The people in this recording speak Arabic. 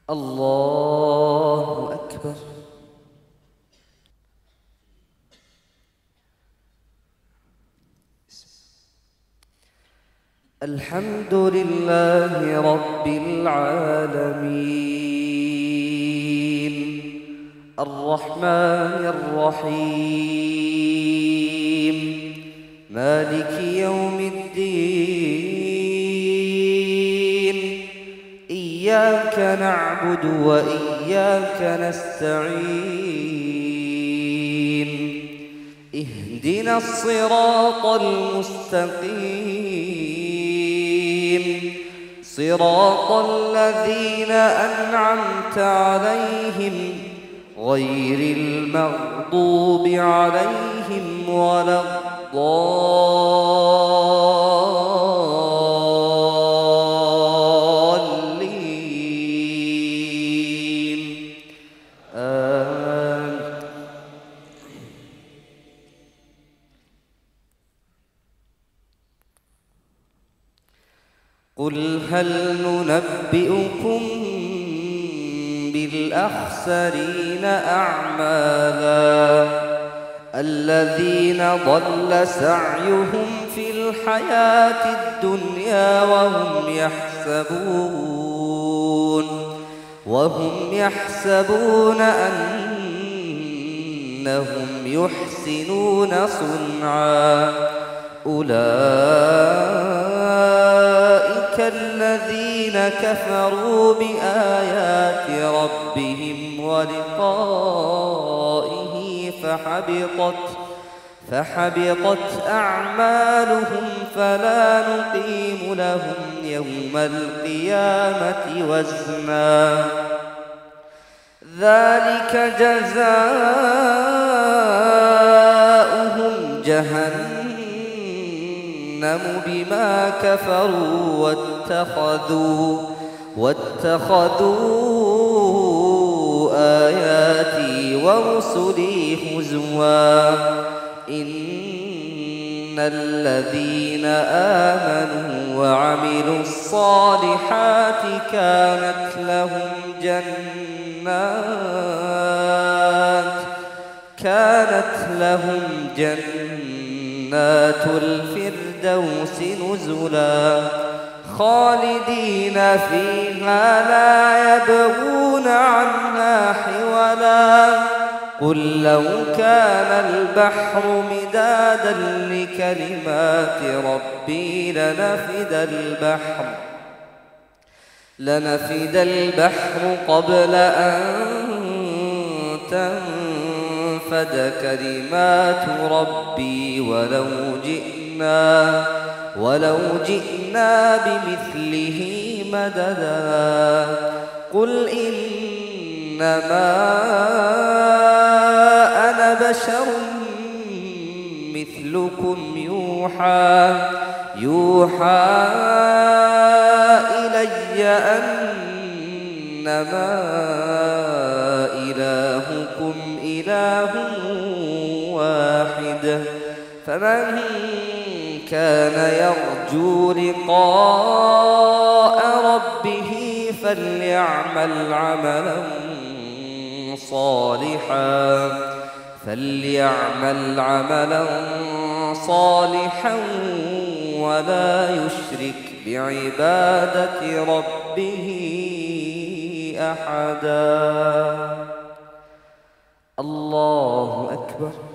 الله أكبر. الحمد لله رب العالمين الرحمن الرحيم مالك يوم الدين إياك نعبد وإياك نستعين اهدنا الصراط المستقيم صراط الذين أنعمت عليهم غير المغضوب عليهم ولا الضالين آمين. قل هل ننبئكم بالأخسرين أعمالا الذين ضل سعيهم في الحياة الدنيا وهم يحسبون أنهم يحسنون صنعا أولئك الذين كفروا بآيات ربهم ولقائه فحبطت أعمالهم فلا نقيم لهم يوم القيامة وزنا ذلك جزاؤهم جهنم بما كفروا واتخذوا آياتي ورسلي هزوا إن الذين آمنوا وعملوا الصالحات كانت لهم جنات الفردوس نزلا خالدين فيها لا يبغون عنها حولا قل لو كان البحر مدادا لكلمات ربي لنفد البحر قبل أن تنفد كلمات ربي ولو جئنا بمثله مددا قل إنما أنا بشر مثلكم يوحى إلي أنما إلهكم إله واحد فمن كان يرجو لقاء ربه فليعمل عملا صالحا ولا يشرك بعبادة ربه أحدا. الله أكبر.